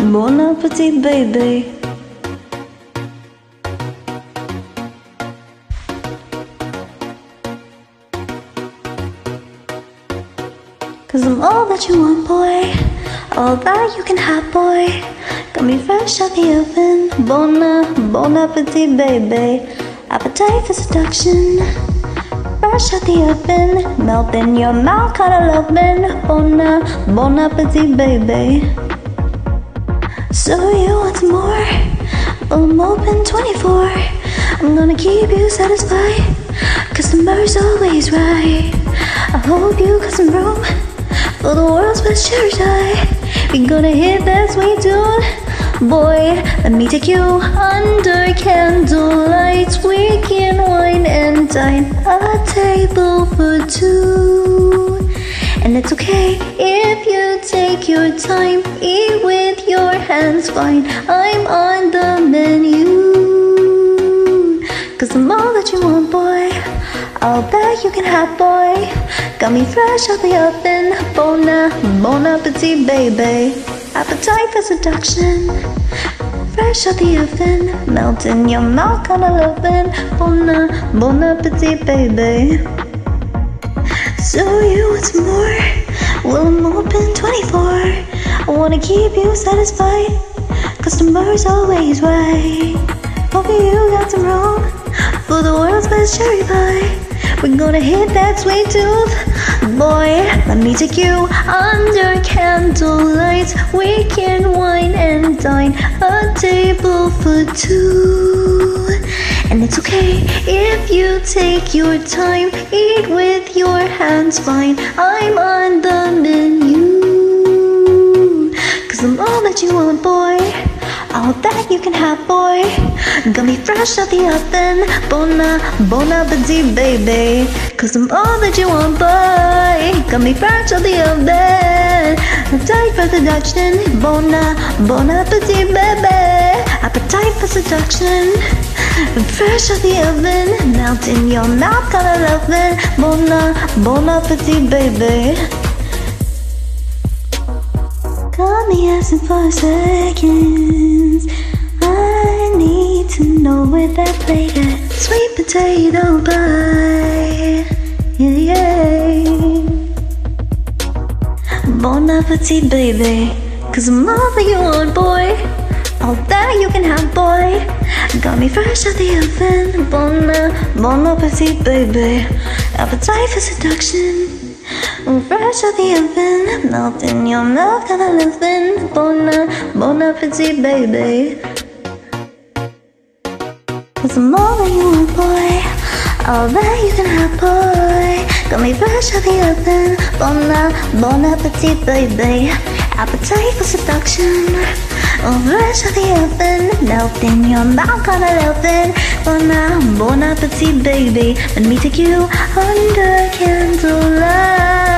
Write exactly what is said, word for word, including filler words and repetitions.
bon appetit, baby. Cause I'm all that you want, boy, all that you can have, boy. Got me fresh out the oven, bon, bon appetit, baby. Appetite for seduction, fresh out the oven, melt in your mouth, kinda lovin', bon, bon appetit, baby. So you want some more? Well, I'm open twenty-four. I'm gonna keep you satisfied. Customer's always right. I hope you got some room for the world's best cherry pie. We're gonna hit that sweet tune. Boy, let me take you under candlelight. We can wine and dine, a table for two. And it's okay if you take your time. Eat with your hands, fine, I'm on the menu. Cause I'm all that you want, boy, all that you can have, boy. Got me fresh out the oven, bon, bon appetit, baby. Appetite for seduction, fresh out the oven, melt in your mouth, kinda lovin', bon, bon appetit, baby. So you want some more? Well, I'm open twenty-four. I wanna keep you satisfied. Customer's always right. Hope you got some room for the world's best cherry pie. We're gonna hit that sweet tooth. Boy, let me take you under candlelight. We can wine and dine, a table for two. And it's okay if you take your time. Eat with your hands, fine, I'm on the menu. Cause I'm all that you want, boy, all that you can have, boy. Got me fresh out the oven, bon, bon appetit, baby. Cause I'm all that you want, boy. Got me fresh out the oven, appetite for seduction, bon, bon appetit, baby. Appetite for seduction, fresh out the oven, melt in your mouth, kinda lovin', bon, bon appetit, baby. Got me asking for seconds. I need to know where that plate at. Sweet potato pie, yeah, yeah. Bon appetit, baby. Cause I'm all that you want, boy, all that you can have, boy. Got me fresh out the oven, bon, bon appetit, baby. Appetite for seduction, fresh out the oven, melt in your mouth, kinda lovin', bon, bon appetit, baby. Cause I'm all that you want, boy, all that you can have, boy. Got me fresh out the oven, bon, bon appetit, baby. Appetite for seduction, fresh out the oven, melt in your mouth, kinda lovin', bon, bon appetit, baby. Let me take you under candlelight.